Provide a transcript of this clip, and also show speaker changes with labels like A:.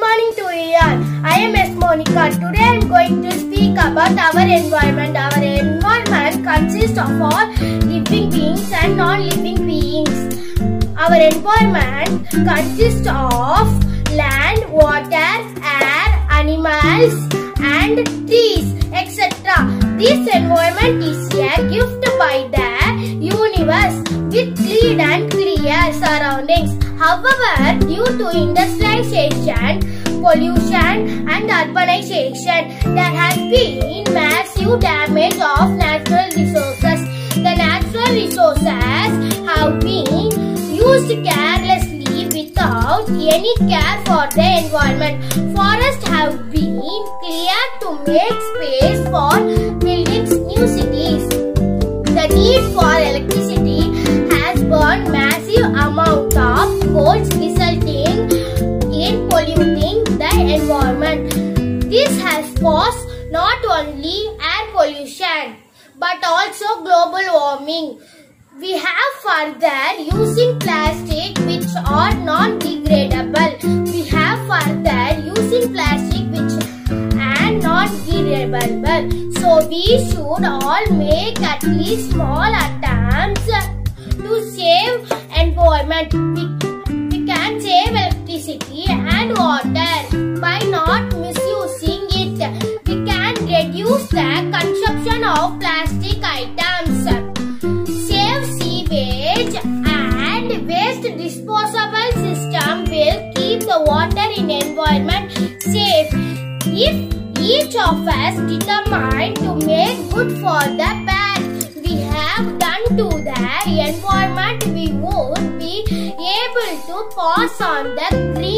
A: morning to you all. I am S. Monica. Today I am going to speak about our environment. Our environment consists of all living beings and non-living beings. Our environment consists of land, water, air, animals and trees, etc. This environment is a gift by the universe with clean and clear surroundings. However, due to industrialization, pollution and urbanization, there has been massive damage of natural resources. The natural resources have been used carelessly without any care for the environment. Forests have been cleared to make space for building new cities. The need for electricity has burned massive amount of coal, resulting in polluting the environment. This has caused not only air pollution but also global warming. We have further using plastic which are non-degradable. We have further using plastic which are non-degradable. So we should all make at least small attempts to save environment. We can save electricity and water by not misusing it. We can reduce the consumption of plastic items. Save sewage and waste disposable system will keep the water in environment safe. If each of us determined to make good for the bad we have done to the environment, we would be able to pass on the green